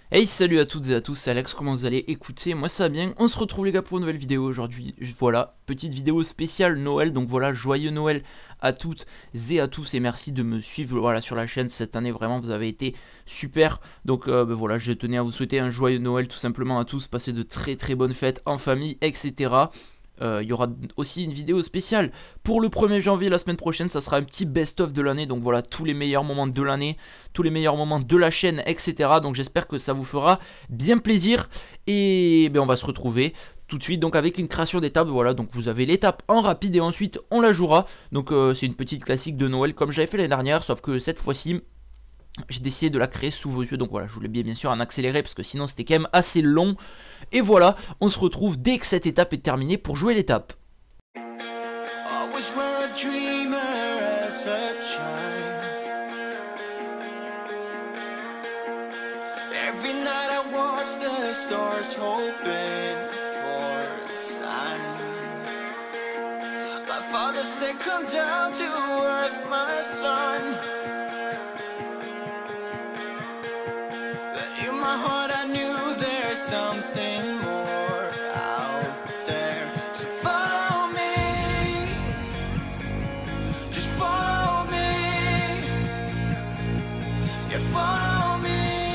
Hey, salut à toutes et à tous, c'est Alex, comment vous allez? Écoutez, moi ça va bien, on se retrouve les gars pour une nouvelle vidéo aujourd'hui. Voilà, petite vidéo spéciale Noël, donc voilà, joyeux Noël à toutes et à tous et merci de me suivre voilà, sur la chaîne cette année, vraiment vous avez été super. Donc voilà, je tenais à vous souhaiter un joyeux Noël tout simplement à tous, passez de très très bonnes fêtes en famille, etc. Il y aura aussi une vidéo spéciale pour le 1er janvier la semaine prochaine, ça sera un petit best-of de l'année, donc voilà tous les meilleurs moments de l'année, tous les meilleurs moments de la chaîne, etc. Donc j'espère que ça vous fera bien plaisir et on va se retrouver tout de suite donc avec une création d'étape. Voilà, donc vous avez l'étape en rapide et ensuite on la jouera. Donc c'est une petite classique de Noël comme j'avais fait l'année dernière, sauf que cette fois-ci j'ai décidé de la créer sous vos yeux, donc voilà, je voulais bien sûr en accélérer parce que sinon c'était quand même assez long. Et voilà, on se retrouve dès que cette étape est terminée pour jouer l'étape. Every night I watch the stars hoping for a sign. My father said come down to earth my son. But in my heart I knew there's something more out there. So follow me, just follow me. Yeah, follow me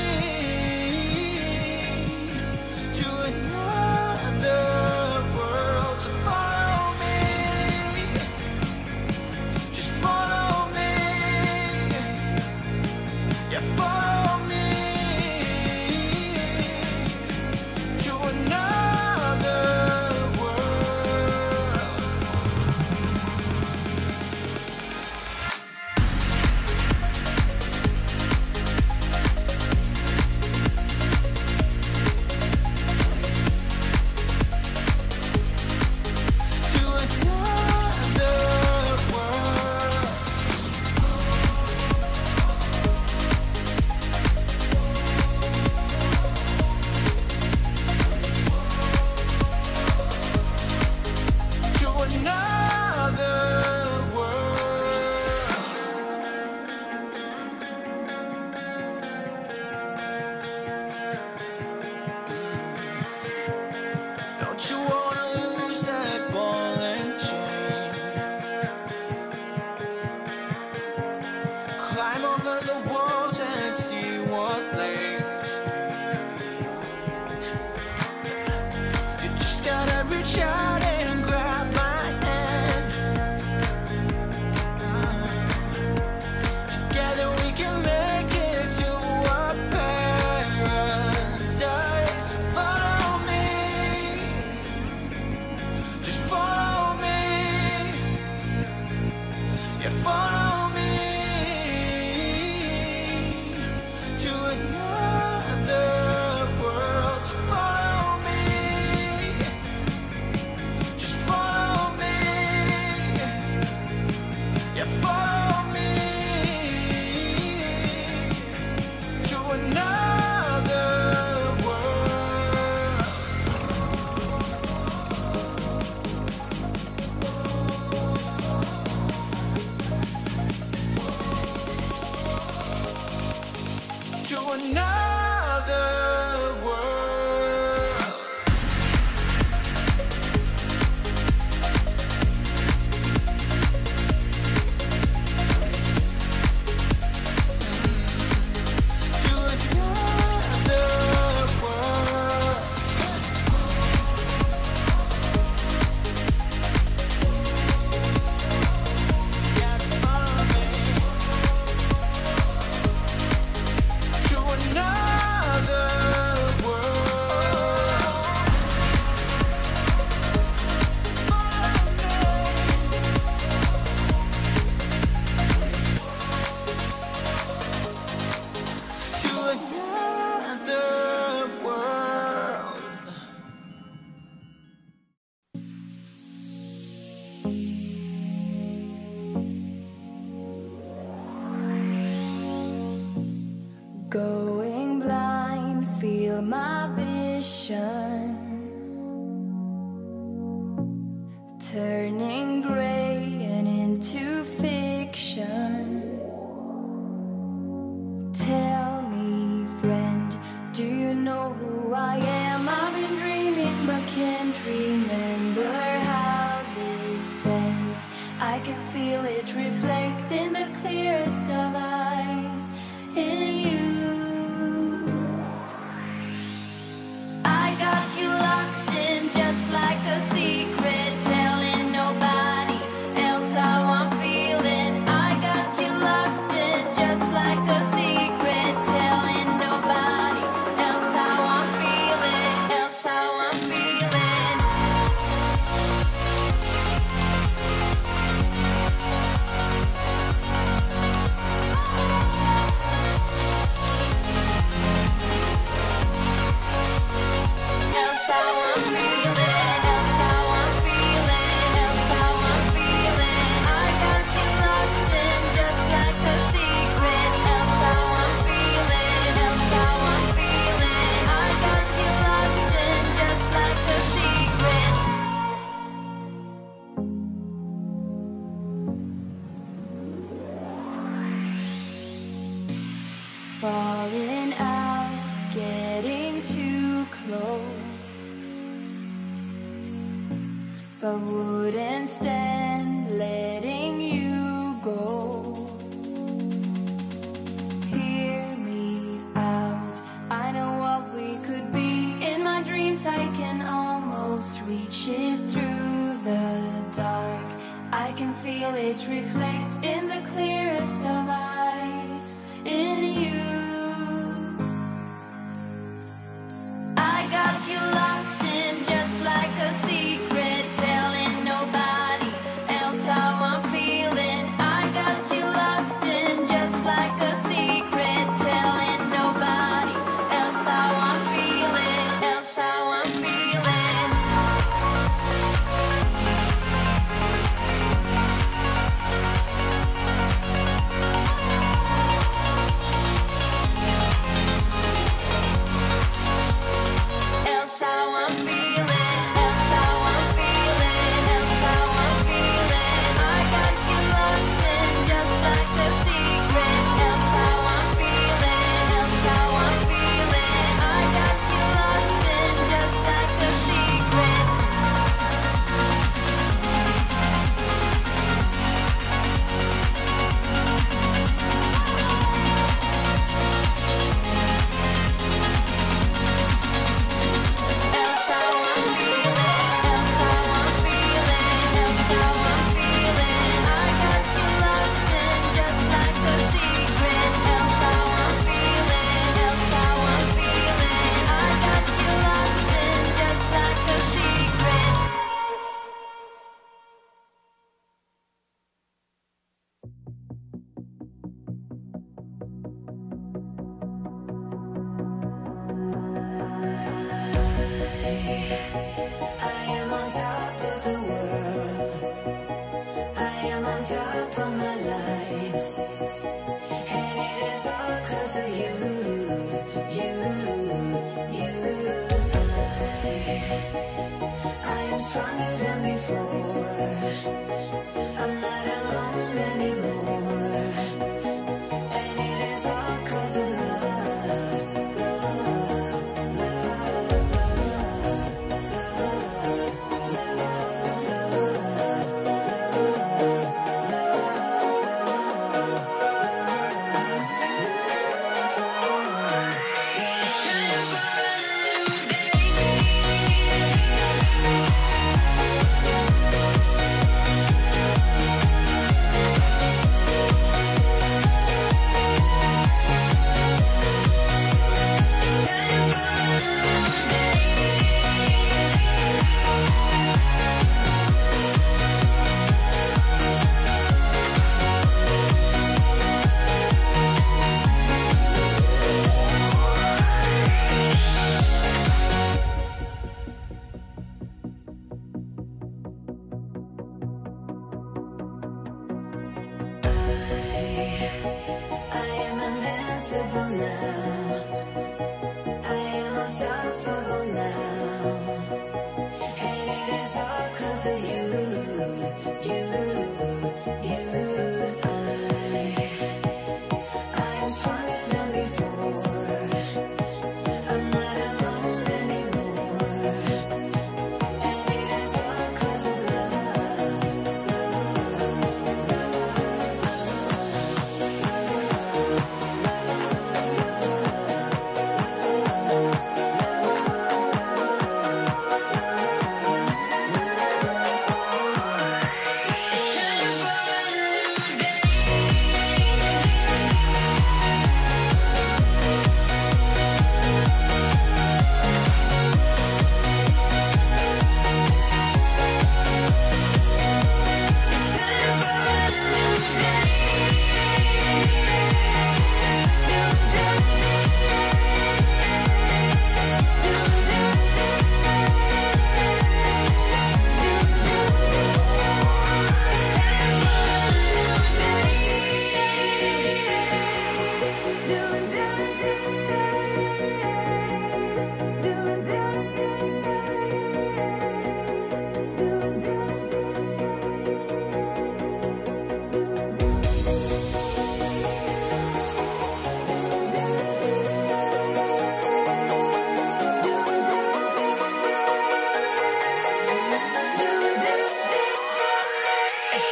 to another world. So follow me, just follow me. Yeah, follow me to another world. To another world. To another world. Don't you wanna lose that ball and chain? Climb over the walls and see what lays beyond. You just gotta reach out and grab my hand. Together we can make it to a paradise. Follow me, just follow me. Yeah, follow me to another world. So follow me, just follow me. Yeah, follow me to another world. To another world. To another world. Yeah, follow me to another world. To another world. Going blind, feel my vision turning gray and into fiction. Tell me, friend, do you I can feel it reflect in the clearest of eyes in you. I got you locked in just like a secret, telling nobody else how I'm feeling. I got you locked in just like a secret, telling nobody else how I'm feeling, else how I'm feeling. Else how I'm feeling, else how I'm feeling, else how I'm feeling. I got you locked in just like a secret. Else how I'm feeling, else how I'm feeling. I got you locked in just like a secret. Falling out, getting too close, but wouldn't stand letting you go. Hear me out, I know what we could be. In my dreams I can almost reach it through the dark. I can feel it reflect in the clearest of eyes in you. I got you locked in just like a secret, telling nobody else how I'm feeling. I got you locked in just like a secret, telling nobody else how I'm feeling, else how I'm feeling. Else how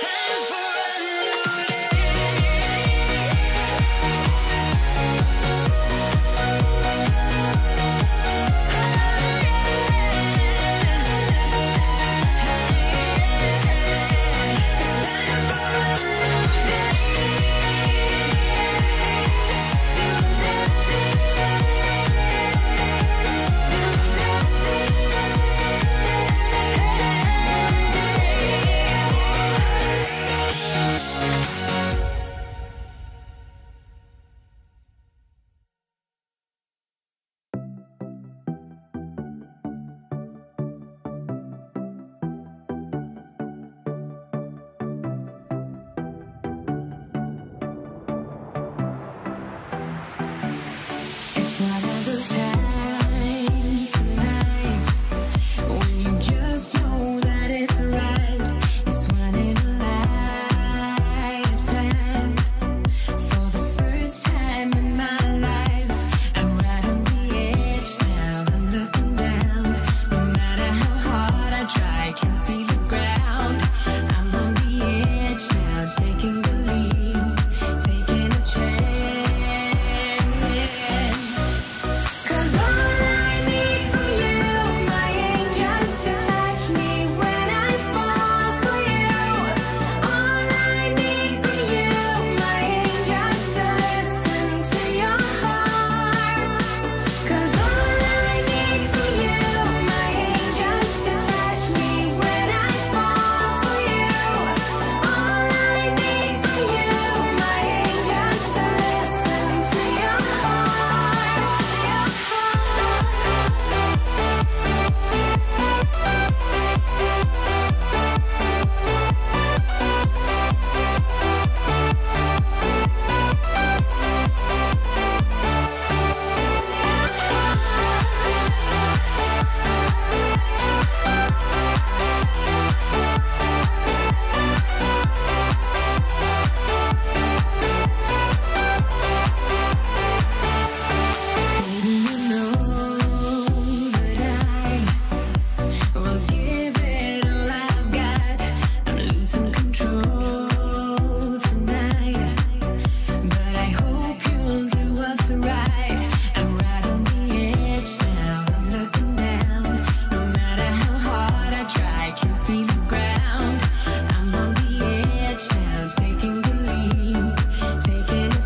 It's one of those times in life when you just know that it's right. It's one in a lifetime. For the first time in my life, I'm right on the edge now. I'm looking down. No matter how hard I try, can't see the ground. I'm on the edge now, taking the lead, taking a chance. 'Cause all I need from you, my angels, to catch me when I fall for you. All I need from you, my angels, to listen to your heart. 'Cause all I need from you, my angels, to catch me when I fall for you. All I need from you, my angels, to listen to your heart. Baby, you know that I will give it all I've got. I'm losing control tonight, but I hope you'll do what's right. I'm right on the edge now, I'm looking down. No matter how hard I try, can't see the ground. I'm on the edge now, taking the lead, taking a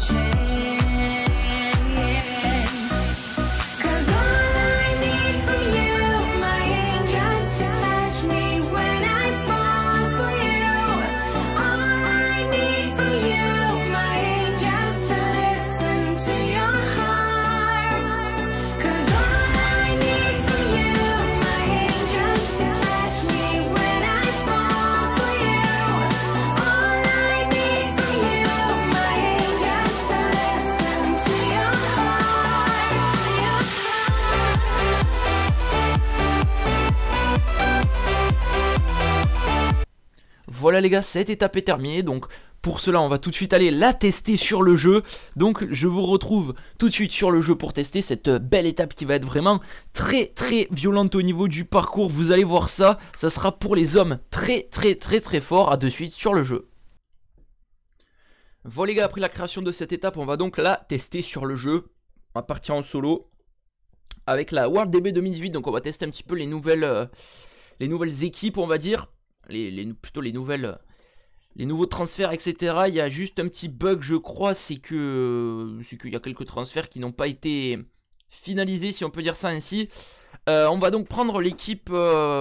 chance. 'Cause all I need from you, my angels, to catch me when I fall for you. All I need from you, my angels, to listen to your heart. 'Cause all I need from you, my angels, to catch me when I fall for you. All I need from you, my angels, to listen to your heart. Voilà les gars, cette étape est terminée, donc pour cela on va tout de suite aller la tester sur le jeu. Donc je vous retrouve tout de suite sur le jeu pour tester cette belle étape qui va être vraiment très violente au niveau du parcours. Vous allez voir ça, ça sera pour les hommes très fort. À de suite sur le jeu. Voilà les gars, après la création de cette étape, on va donc la tester sur le jeu. On va partir en solo avec la World DB 2018, donc on va tester un petit peu les nouvelles équipes, on va dire. Plutôt les nouveaux transferts, etc. Il y a juste un petit bug, je crois, c'est qu'il y a quelques transferts qui n'ont pas été finalisés, si on peut dire ça ainsi. On va donc prendre l'équipe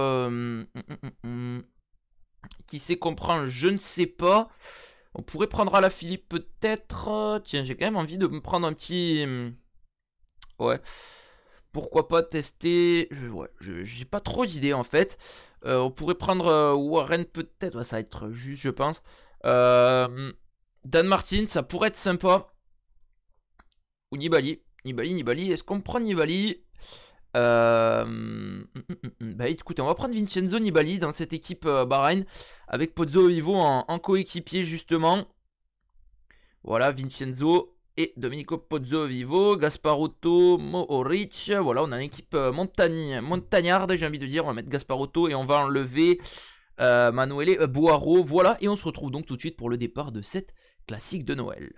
qui sait qu'on prend, je ne sais pas. On pourrait prendre à la Philippe peut-être. Tiens, j'ai quand même envie de me prendre un petit... Ouais. Pourquoi pas tester... j'ai pas trop d'idées en fait. On pourrait prendre Warren peut-être. Ouais, ça va être juste, je pense. Dan Martin, ça pourrait être sympa. Ou Nibali. Nibali. Est-ce qu'on prend Nibali? Bah écoutez, on va prendre Vincenzo Nibali dans cette équipe Bahreïn. Avec Pozzo Vivo en coéquipier justement. Voilà, Vincenzo et Domenico Pozzovivo, Gasparotto, Mohoric. Voilà, on a une équipe montagnarde, j'ai envie de dire. On va mettre Gasparotto et on va enlever Manuele Boaro, voilà, et on se retrouve donc tout de suite pour le départ de cette classique de Noël.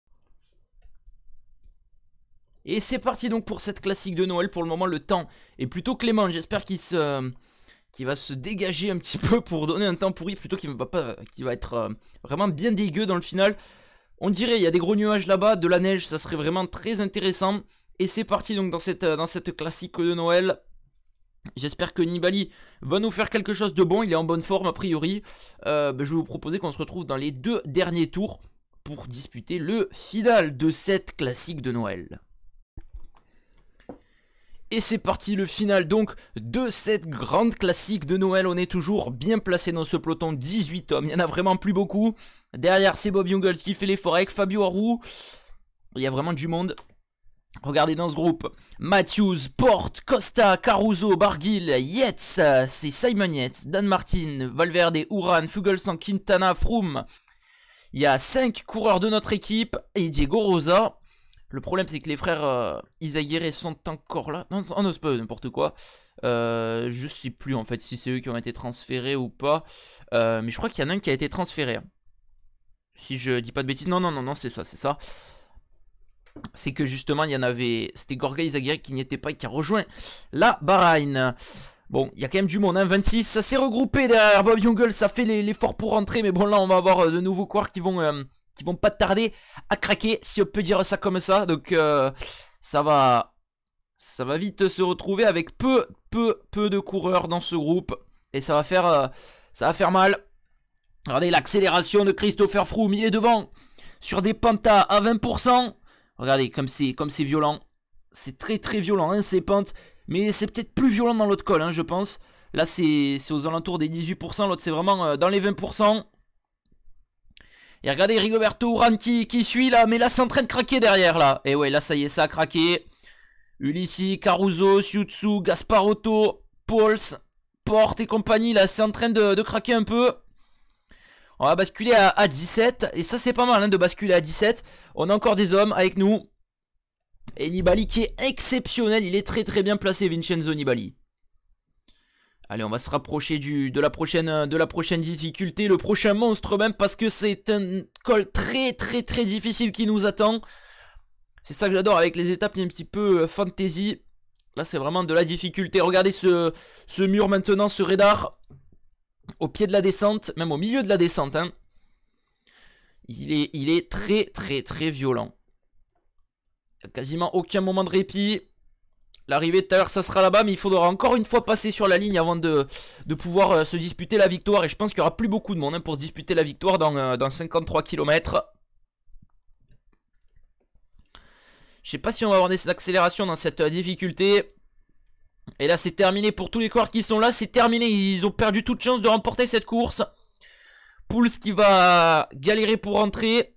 Et c'est parti donc pour cette classique de Noël. Pour le moment le temps est plutôt clément, j'espère qu'il va se dégager un petit peu pour donner un temps pourri, plutôt qu'il va être vraiment bien dégueu dans le final. On dirait il y a des gros nuages là-bas, de la neige, ça serait vraiment très intéressant. Et c'est parti donc dans cette classique de Noël. J'espère que Nibali va nous faire quelque chose de bon, il est en bonne forme a priori. Je vais vous proposer qu'on se retrouve dans les 2 derniers tours pour disputer le final de cette classique de Noël. Et c'est parti, le final donc de cette grande classique de Noël. On est toujours bien placé dans ce peloton, 18 hommes, il n'y en a vraiment plus beaucoup. Derrière c'est Bob Jungels qui fait l'effort avec Fabio Aru. Il y a vraiment du monde. Regardez dans ce groupe, Matthews, Porte, Costa, Caruso, Barguil, Yates, c'est Simon Yates, Dan Martin, Valverde, Uran, Fuglsang, Quintana, Froome. Il y a 5 coureurs de notre équipe et Diego Rosa. Le problème c'est que les frères Izaguirre sont encore là. Non, c'est pas n'importe quoi. Je sais plus en fait si c'est eux qui ont été transférés ou pas. Mais je crois qu'il y en a un qui a été transféré. Si je dis pas de bêtises. Non, c'est ça, c'est ça. C'est que justement il y en avait, c'était Gorga Izaguirre qui n'y était pas et qui a rejoint la Bahreïn. Bon, il y a quand même du monde, hein, 26, ça s'est regroupé derrière Bob Jungels, ça fait l'effort pour rentrer. Mais bon là on va avoir de nouveaux coureurs qui vont pas tarder à craquer, si on peut dire ça comme ça. Donc ça va vite se retrouver avec peu de coureurs dans ce groupe. Et ça va faire mal. Regardez l'accélération de Christopher Froome, il est devant sur des pentas à 20%. Regardez comme c'est violent. C'est très violent hein, ces pentes. Mais c'est peut-être plus violent dans l'autre col hein, je pense. Là c'est aux alentours des 18%. L'autre c'est vraiment dans les 20%. Et regardez Rigoberto Urán qui suit là. Mais là c'est en train de craquer derrière là. Et ouais là ça y est ça a craqué. Ulissi, Caruso, Siutsu, Gasparotto, Pauls, Porte et compagnie. Là c'est en train de craquer un peu. On va basculer à 17. Et ça c'est pas mal hein, de basculer à 17. On a encore des hommes avec nous. Et Nibali qui est exceptionnel. Il est très bien placé, Vincenzo Nibali. Allez, on va se rapprocher de la prochaine difficulté. Le prochain monstre même, parce que c'est un col très difficile qui nous attend. C'est ça que j'adore avec les étapes un petit peu fantasy. Là c'est vraiment de la difficulté. Regardez ce mur maintenant, ce radar. Au pied de la descente, même au milieu de la descente hein. Il est très violent. Il n'y a quasiment aucun moment de répit. L'arrivée tout à l'heure ça sera là-bas, mais il faudra encore une fois passer sur la ligne avant de pouvoir se disputer la victoire. Et je pense qu'il n'y aura plus beaucoup de monde hein, pour se disputer la victoire dans 53 km. Je sais pas si on va avoir des accélérations dans cette difficulté. Et là c'est terminé pour tous les coureurs qui sont là. C'est terminé, ils ont perdu toute chance de remporter cette course. Pouls qui va galérer pour rentrer.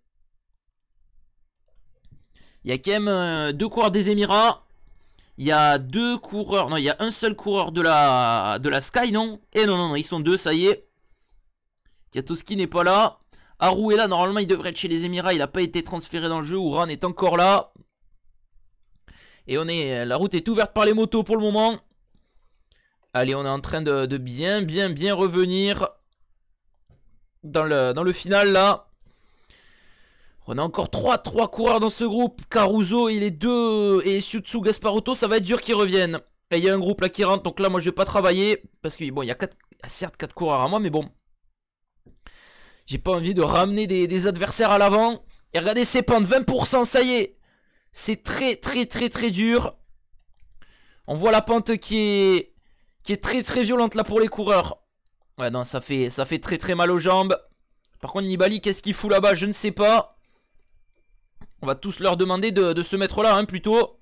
Il y a quand même 2 coureurs des Émirats. Il y a 2 coureurs. Non, il y a un seul coureur de la Sky, non? Et non, ils sont 2, ça y est. Kiatowski n'est pas là. Aru est là, normalement il devrait être chez les Émirats. Il n'a pas été transféré dans le jeu. Uran est encore là. Et la route est ouverte par les motos pour le moment. Allez, on est en train de bien revenir dans le final là. On a encore 3 coureurs dans ce groupe. Caruso et les 2 et Siutsu, Gasparotto, ça va être dur qu'ils reviennent. Et il y a un groupe là qui rentre, donc là moi je vais pas travailler. Parce que bon, il y a certes 4 coureurs à moi, mais bon. J'ai pas envie de ramener des adversaires à l'avant. Et regardez ces pentes, 20%, ça y est. C'est très dur. On voit la pente qui est très violente là pour les coureurs. Ouais non, ça fait très mal aux jambes. Par contre Nibali, qu'est-ce qu'il fout là-bas? Je ne sais pas. On va tous leur demander de se mettre là hein, plutôt.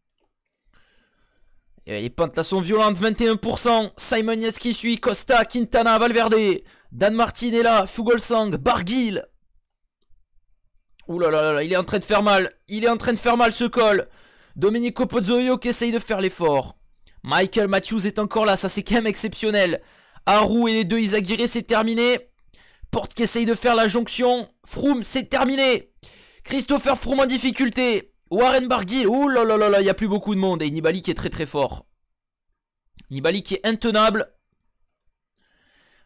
Et les pentes là sont violentes, 21%. Simon Yates qui suit, Costa, Quintana, Valverde. Dan Martin est là, Fuglsang, Barguil. Ouh là, il est en train de faire mal. Il est en train de faire mal ce col. Domenico Pozzoio qui essaye de faire l'effort. Michael Matthews est encore là, ça c'est quand même exceptionnel. Aru et les 2 Izaguirre, c'est terminé. Porte qui essaye de faire la jonction. Froome, c'est terminé. Christopher Froome en difficulté. Warren Barguil, ouh là, il n'y a plus beaucoup de monde. Et Nibali qui est très fort. Nibali qui est intenable.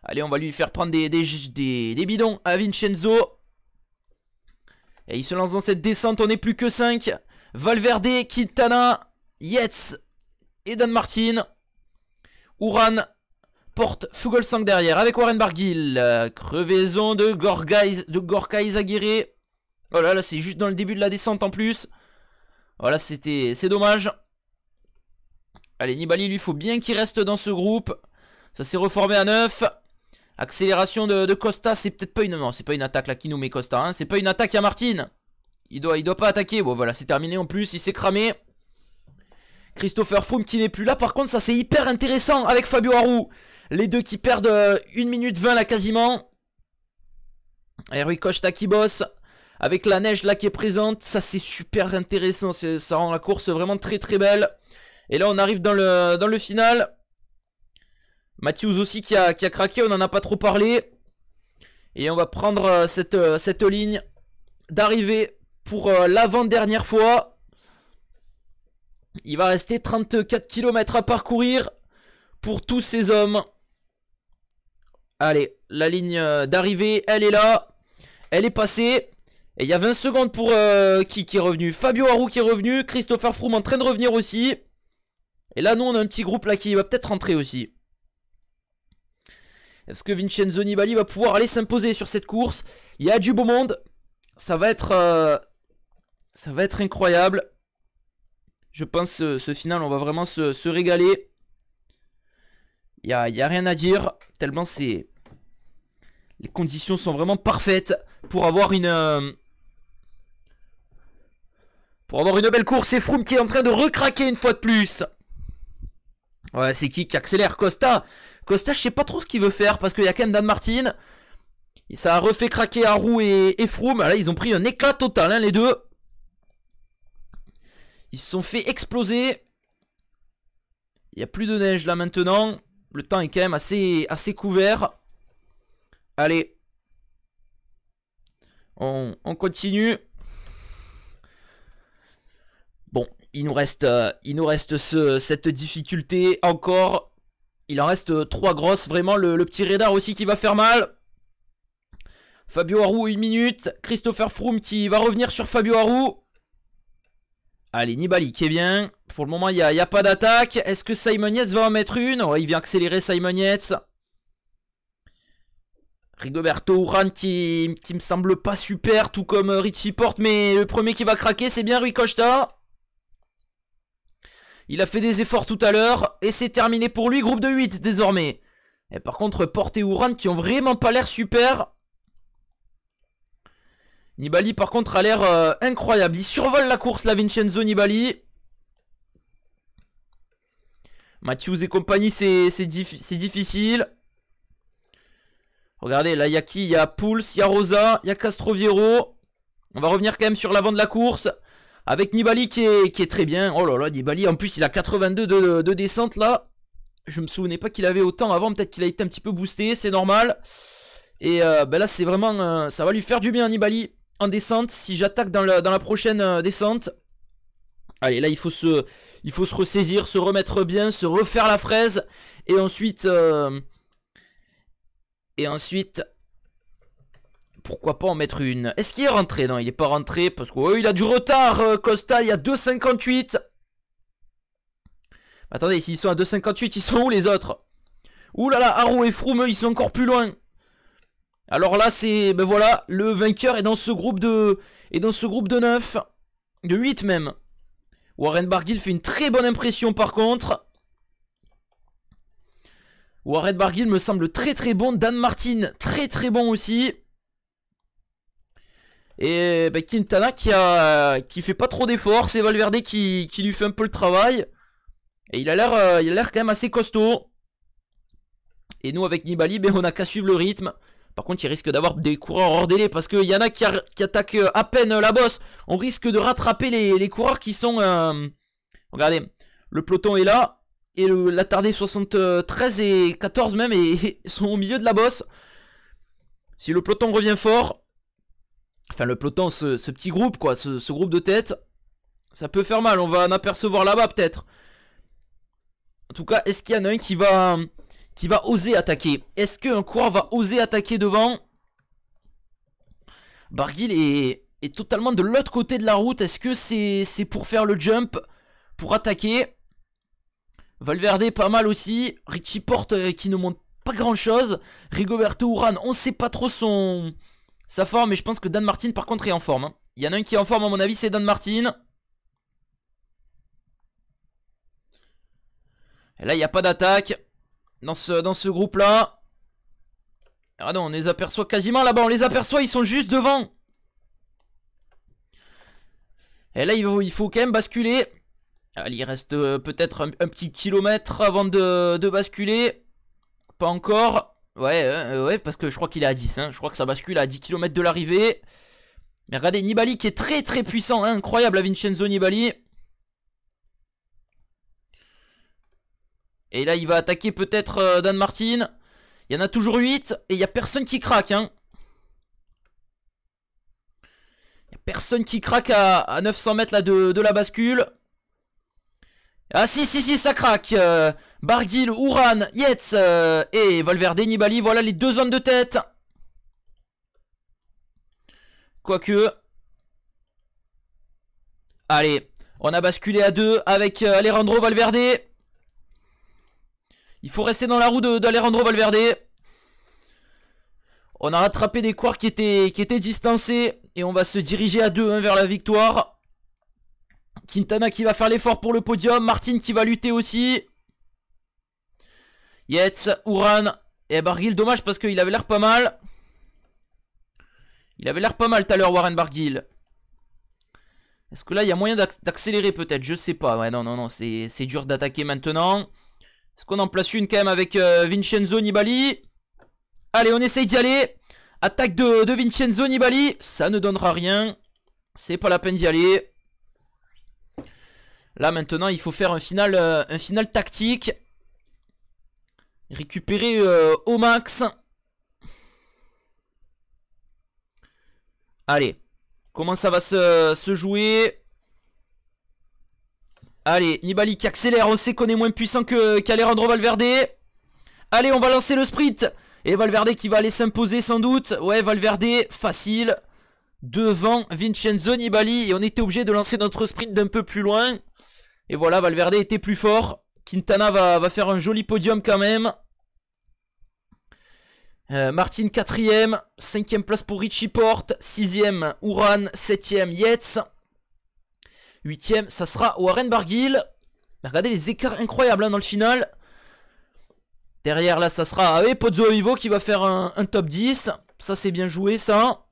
Allez, on va lui faire prendre des bidons à Vincenzo. Et il se lance dans cette descente, on n'est plus que 5. Valverde, Quintana, Yates et Dan Martin. Uran porte Fuglsang derrière avec Warren Barguil. Crevaison de Gorka Izagirre. Oh là là, c'est juste dans le début de la descente en plus. Voilà, c'est dommage. Allez, Nibali, lui, faut bien qu'il reste dans ce groupe. Ça s'est reformé à 9. Accélération de Costa, c'est peut-être pas une... Non, c'est pas une attaque là qui nous met Costa, hein. C'est pas une attaque à Martin. Il doit pas attaquer. Bon, voilà, c'est terminé en plus, il s'est cramé. Christopher Froome qui n'est plus là. Par contre, ça c'est hyper intéressant avec Fabio Aru. Les deux qui perdent 1 minute 20 là quasiment. Et Rui Costa qui bosse. Avec la neige là qui est présente. Ça c'est super intéressant. Ça rend la course vraiment très très belle. Et là on arrive dans le final. Matthews aussi qui a craqué. On n'en a pas trop parlé. Et on va prendre cette ligne d'arrivée pour l'avant-dernière fois. Il va rester 34 km à parcourir pour tous ces hommes. Allez, la ligne d'arrivée, elle est là. Elle est passée. Et il y a 20 secondes pour qui est revenu. Fabio Aru qui est revenu. Christopher Froome en train de revenir aussi. Et là, nous, on a un petit groupe là qui va peut-être rentrer aussi. Est-ce que Vincenzo Nibali va pouvoir aller s'imposer sur cette course? Il y a du beau monde. Ça va être incroyable. Je pense ce final, on va vraiment se régaler. Il y a rien à dire. Tellement c'est... Les conditions sont vraiment parfaites pour avoir une belle course. Et Froome qui est en train de recraquer une fois de plus. Ouais, c'est qui accélère? Costa, je sais pas trop ce qu'il veut faire parce qu'il y a quand même Dan Martin. Et ça a refait craquer Aru et Froome. Là, ils ont pris un éclat total, hein, les deux. Ils se sont fait exploser. Il n'y a plus de neige là maintenant. Le temps est quand même assez couvert. Allez. On continue. Bon, il nous reste cette difficulté encore. Il en reste 3 grosses. Vraiment, le petit radar aussi qui va faire mal. Fabio Aru, 1 minute. Christopher Froome qui va revenir sur Fabio Aru. Allez, Nibali qui est bien. Pour le moment, il n'y a pas d'attaque. Est-ce que Simon Yates va en mettre une? Ouais, il vient accélérer Simon Yates. Rigoberto Urán qui me semble pas super, tout comme Richie Porte. Mais le premier qui va craquer, c'est bien Rui Costa. Il a fait des efforts tout à l'heure. Et c'est terminé pour lui, groupe de 8 désormais. Et par contre, Porte et Urán qui ont vraiment pas l'air super. Nibali par contre a l'air incroyable. Il survole la course là, Vincenzo Nibali. Matthews et compagnie c'est difficile. Regardez là il y a qui? Il y a Pouls, il y a Rosa, il y a Castroviero. On va revenir quand même sur l'avant de la course. Avec Nibali qui est très bien. Oh là là, Nibali en plus il a 82 de descente là. Je me souvenais pas qu'il avait autant avant. Peut-être qu'il a été un petit peu boosté, c'est normal. Et ben là c'est vraiment... ça va lui faire du bien Nibali. En descente, si j'attaque dans la prochaine descente. Allez, là il faut se ressaisir, se remettre bien, se refaire la fraise. Et ensuite, pourquoi pas en mettre une? Est-ce qu'il est rentré? Non, il n'est pas rentré parce qu'il a du retard, Costa, il y a 2,58. Attendez, s'ils sont à 2,58, ils sont où les autres? Ouh là là, Aru et Froome, ils sont encore plus loin. Alors là, c'est... Ben voilà, le vainqueur est dans ce groupe de... 9. De 8 même. Warren Barguil fait une très bonne impression par contre. Warren Barguil me semble très très bon. Dan Martin, très très bon aussi. Et ben, Quintana qui fait pas trop d'efforts. C'est Valverde qui lui fait un peu le travail. Et il a l'air quand même assez costaud. Et nous avec Nibali, ben, on n'a qu'à suivre le rythme. Par contre, il risque d'avoir des coureurs hors délai parce qu'il y en a qui attaquent à peine la bosse. On risque de rattraper les coureurs qui sont... Regardez, le peloton est là. Et l'attardé 73 et 14 même et sont au milieu de la bosse. Si le peloton revient fort... Enfin, le peloton, ce petit groupe, quoi, ce groupe de tête, ça peut faire mal. On va en apercevoir là-bas peut-être. En tout cas, est-ce qu'il y en a un qui qui va oser attaquer? Est-ce qu'un coureur va oser attaquer devant? Barguil est totalement de l'autre côté de la route. Est-ce que c'est pour faire le jump, pour attaquer? Valverde pas mal aussi. Richie Porte qui ne monte pas grand chose. Rigoberto Urán, on sait pas trop sa forme, mais je pense que Dan Martin par contre est en forme. Il y en a un qui est en forme à mon avis, c'est Dan Martin. Et là il n'y a pas d'attaque dans ce groupe là. Ah non, on les aperçoit quasiment là-bas, on les aperçoit, ils sont juste devant. Et là il faut quand même basculer. Allez, il reste peut-être un petit kilomètre avant de basculer. Pas encore. Ouais, parce que je crois qu'il est à 10. Hein. Je crois que ça bascule à 10 km de l'arrivée. Mais regardez, Nibali qui est très très puissant. Hein. Incroyable, la Vincenzo Nibali. Et là, il va attaquer peut-être Dan Martin. Il y en a toujours 8. Et il n'y a personne qui craque. Hein. Il n'y a personne qui craque à 900 mètres là, de la bascule. Ah si, ça craque. Barguil, Urán, Yates et Valverde, Nibali. Voilà les deux hommes de tête. Quoique. Allez, on a basculé à 2 avec Alejandro Valverde. Il faut rester dans la roue d'Alejandro Valverde. On a rattrapé des coureurs qui étaient distancés. Et on va se diriger à 2 vers la victoire. Quintana qui va faire l'effort pour le podium. Martin qui va lutter aussi. Yates, Urán et Barguil. Dommage parce qu'il avait l'air pas mal. Il avait l'air pas mal tout à l'heure, Warren Barguil. Est-ce que là il y a moyen d'accélérer peut-être? Je sais pas. Ouais, non, c'est dur d'attaquer maintenant. Est-ce qu'on en place une quand même avec Vincenzo Nibali? Allez, on essaye d'y aller. Attaque de Vincenzo Nibali. Ça ne donnera rien. C'est pas la peine d'y aller. Là maintenant il faut faire un final tactique. Récupérer au max. Allez. Comment ça va se jouer? Allez, Nibali qui accélère. On sait qu'on est moins puissant qu'Alejandro Valverde. Allez, on va lancer le sprint. Et Valverde qui va aller s'imposer sans doute. Ouais, Valverde, facile. Devant Vincenzo Nibali. Et on était obligé de lancer notre sprint d'un peu plus loin. Et voilà, Valverde était plus fort. Quintana va faire un joli podium quand même. Martin 4ème. 5ème place pour Richie Porte. 6ème Urán. 7ème Yates. 8ème, ça sera Warren Barguil. Regardez les écarts incroyables hein, dans le final. Derrière là, ça sera Pozzo Vivo qui va faire un top 10. Ça, c'est bien joué ça.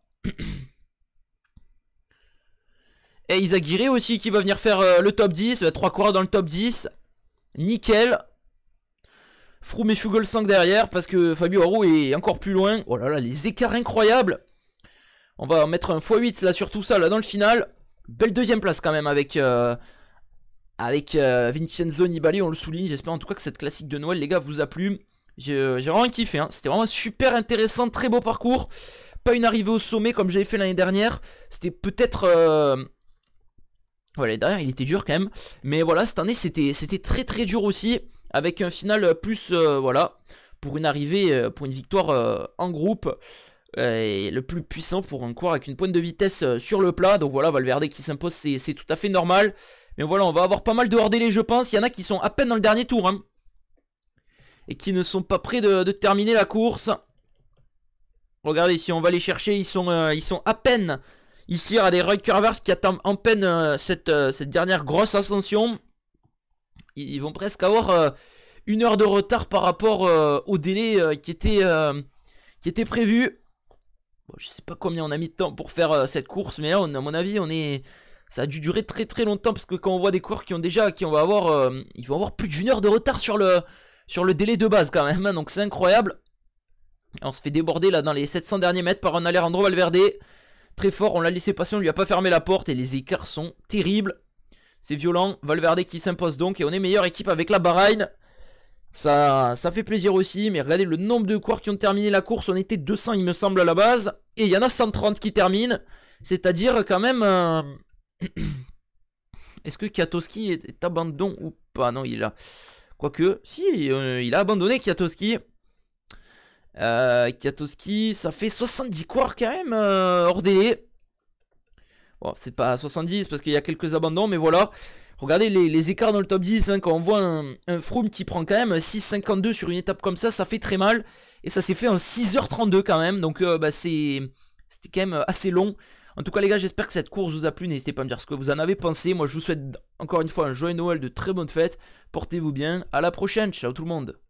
Et Izagirre aussi qui va venir faire le top 10. 3 coureurs dans le top 10. Nickel. Froome et Fuglsang derrière parce que Fabio Aru est encore plus loin. Oh là là, les écarts incroyables. On va mettre un x8 là sur tout ça là dans le final. Belle deuxième place quand même avec Vincenzo Nibali, on le souligne. J'espère en tout cas que cette classique de Noël les gars vous a plu. J'ai vraiment kiffé hein. C'était vraiment super intéressant, très beau parcours. Pas une arrivée au sommet comme j'avais fait l'année dernière. C'était peut-être... Voilà, derrière il était dur quand même. Mais voilà, cette année c'était très très dur aussi. Avec un final plus, voilà, pour une arrivée, pour une victoire en groupe. Et le plus puissant pour un coureur avec une pointe de vitesse sur le plat. Donc voilà, Valverde qui s'impose, c'est tout à fait normal. Mais voilà, on va avoir pas mal de hors-délai je pense. Il y en a qui sont à peine dans le dernier tour. Hein, et qui ne sont pas prêts de terminer la course. Regardez, si on va les chercher, ils sont à peine ici à des Roy Curvers qui attendent en peine cette dernière grosse ascension. Ils vont presque avoir 1 heure de retard par rapport au délai qui était prévu. Bon, je sais pas combien on a mis de temps pour faire cette course, mais là, à mon avis, ça a dû durer très très longtemps parce que quand on voit des coureurs ils vont avoir plus d'1 heure de retard sur le délai de base quand même, hein, donc c'est incroyable. Et on se fait déborder là dans les 700 derniers mètres par un Alejandro Valverde. Très fort, on l'a laissé passer, on lui a pas fermé la porte et les écarts sont terribles. C'est violent, Valverde qui s'impose donc et on est meilleure équipe avec la Bahreïn. Ça fait plaisir aussi, mais regardez le nombre de coureurs qui ont terminé la course, on était 200 il me semble à la base. Et il y en a 130 qui terminent, c'est-à-dire quand même... Est-ce que Katowski est abandon ou pas? Non, il est là. Quoique, si, il a abandonné Kwiatkowski. Kwiatkowski, ça fait 70 coureurs quand même, hors délai. Bon, c'est pas 70 parce qu'il y a quelques abandons, mais voilà. Regardez les écarts dans le top 10, hein, quand on voit un Froome qui prend quand même 6,52 sur une étape comme ça fait très mal. Et ça s'est fait en 6h32 quand même, donc c'était quand même assez long. En tout cas les gars, j'espère que cette course vous a plu, n'hésitez pas à me dire ce que vous en avez pensé. Moi je vous souhaite encore une fois un joyeux Noël, de très bonnes fêtes, portez-vous bien, à la prochaine, ciao tout le monde.